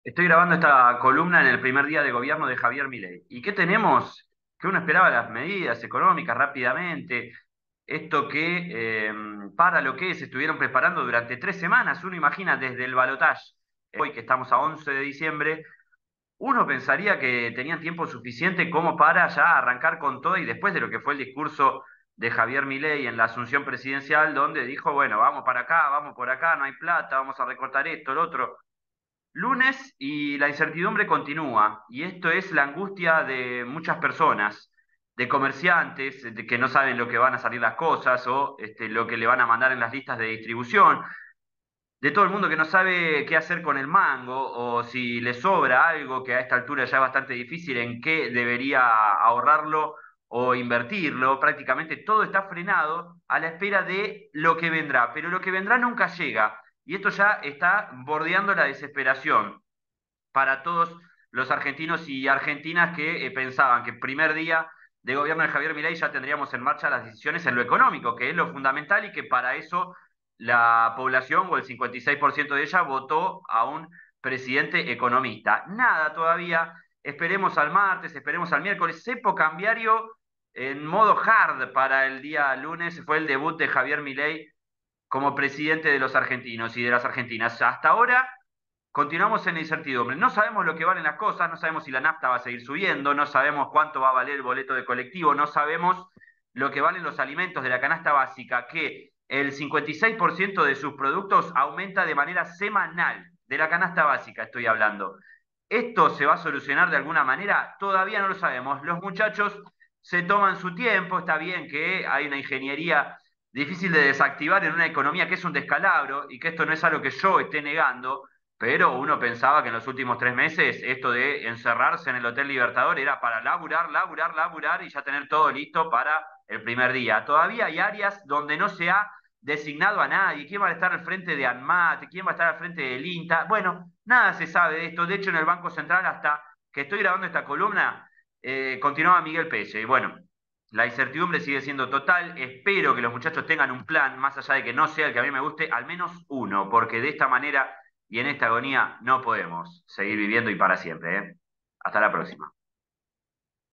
Estoy grabando esta columna en el primer día de gobierno de Javier Milei. ¿Y qué tenemos? Que uno esperaba las medidas económicas rápidamente, esto que para lo que se estuvieron preparando durante 3 semanas. Uno imagina desde el balotaje, hoy que estamos a 11 de diciembre, uno pensaría que tenían tiempo suficiente como para ya arrancar con todo y después de lo que fue el discurso de Javier Milei en la asunción presidencial, donde dijo, bueno, vamos para acá, vamos por acá, no hay plata, vamos a recortar esto, lo otro. Lunes y la incertidumbre continúa, y esto es la angustia de muchas personas, de comerciantes, de que no saben lo que van a salir las cosas o lo que le van a mandar en las listas de distribución, de todo el mundo que no sabe qué hacer con el mango o si le sobra algo, que a esta altura ya es bastante difícil, en qué debería ahorrarlo o invertirlo. Prácticamente todo está frenado a la espera de lo que vendrá, pero lo que vendrá nunca llega. Y esto ya está bordeando la desesperación para todos los argentinos y argentinas que pensaban que el primer día de gobierno de Javier Milei ya tendríamos en marcha las decisiones en lo económico, que es lo fundamental y que para eso la población o el 56% de ella votó a un presidente economista. Nada todavía, esperemos al martes, esperemos al miércoles, cepo cambiario en modo hard para el día lunes, fue el debut de Javier Milei como presidente de los argentinos y de las argentinas. Hasta ahora continuamos en la incertidumbre. No sabemos lo que valen las cosas, no sabemos si la nafta va a seguir subiendo, no sabemos cuánto va a valer el boleto de colectivo, no sabemos lo que valen los alimentos de la canasta básica, que el 56% de sus productos aumenta de manera semanal, de la canasta básica estoy hablando. ¿Esto se va a solucionar de alguna manera? Todavía no lo sabemos. Los muchachos se toman su tiempo, está bien que hay una ingeniería difícil de desactivar en una economía que es un descalabro y que esto no es algo que yo esté negando, pero uno pensaba que en los últimos 3 meses esto de encerrarse en el Hotel Libertador era para laburar, laburar, laburar y ya tener todo listo para el primer día. Todavía hay áreas donde no se ha designado a nadie. ¿Quién va a estar al frente de ANMAT? ¿Quién va a estar al frente del INTA? Bueno, nada se sabe de esto. De hecho, en el Banco Central, hasta que estoy grabando esta columna, continuaba Miguel Pelle. Y bueno, la incertidumbre sigue siendo total. Espero que los muchachos tengan un plan, más allá de que no sea el que a mí me guste, al menos uno, porque de esta manera y en esta agonía no podemos seguir viviendo y para siempre, ¿eh? Hasta la próxima.